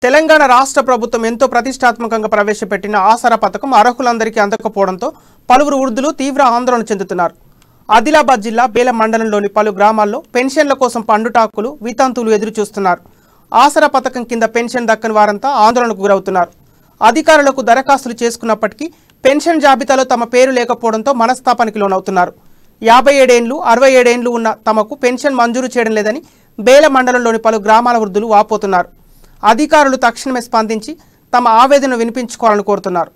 తెలంగాణ రాష్ట్ర ప్రభుత్వం ఎంతో ప్రతిష్టాత్మకంగా ప్రవేశపెట్టిన ఆసరా పథకం అర్హులందరికీ అందకపోవడంతో పలువురు వృద్ధులు తీవ్ర ఆందోళన చెందుతున్నారు. ఆదిలాబాద్ జిల్లా బేల మండలంలోని పలు గ్రామాల్లో పెన్షన్ల కోసం పండుటాకులు వితంతువులు ఎదురు చూస్తున్నారు. ఆసరా పథకం కింద పెన్షన్ దక్కని వారంతా ఆందోళనకు గురవుతున్నారు. అధికారులకు దరఖాస్తులు చేసుకున్నప్పటికీ పెన్షన్ జాబితాలో తమ పేరు లేకపోవడంతో మనస్తాపానికి లోనవుతున్నారు. 57 ఏళ్లు 67 ఏళ్లు ఉన్న తమకు పెన్షన్ మంజూరు చేయడం లేదని బేల మండలంలోని పలు గ్రామాల వృద్ధులు వాపోతున్నారు. అధికారులు తక్షణమే స్పందించి తమ ఆవేదనను వినిపించుకోవాలని కోరుతున్నారు.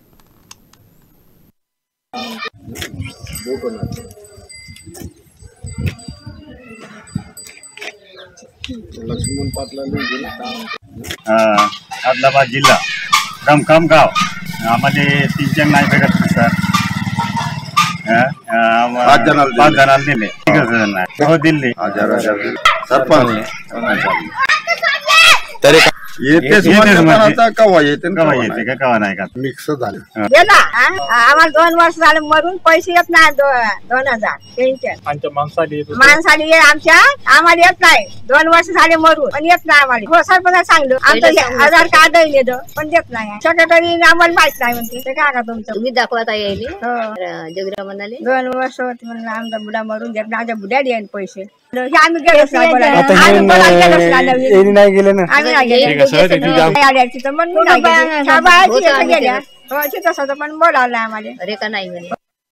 आदिलाबाद जिल्हा गाव आम्हाला पेन्शन नाही भेटत सर. 5 जणांना दिले. हो दिले सरपंच येते कवा नाही का मिक्स झाले. आम्हाला 2 वर्ष झाले मरून पैसे येत नाही. 2000 पेन्शन माणसाला ये आमच्या आम्हाला येत नाही. 2 वर्ष झाले मरून पण येत नाही आम्हाला. हो सरपंच सांगलं आमचं आधार कार्ड येतं पण देत नाही. सेक्रेटरी आम्हाला माहित नाही म्हणते ते काय का तुमचं तुम्ही दाखवता येईल. जोगीराव म्हणाले 2 वर्ष होते म्हणलं आमचा बुडा मरून देत नाही. आमच्या बुड्या देईन पैसे आम्ही गेलोच नाही नाही गेले ना. आम्ही नाही गेलो तर मग गेल्या तसं पण बोलावलं आम्हाला. अरे का नाही म्हणे.